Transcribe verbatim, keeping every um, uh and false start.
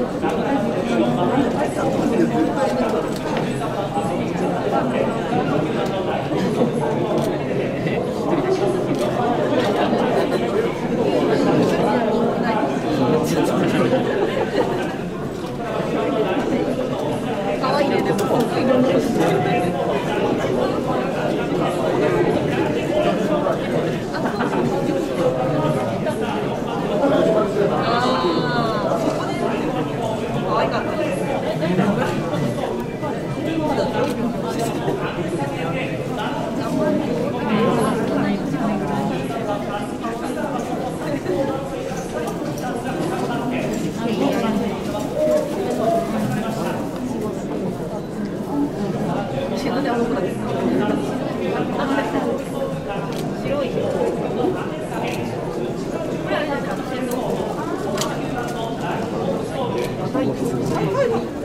可愛いね、でも。可愛かったです。なんであの子だけ白い。これあれじゃないですか。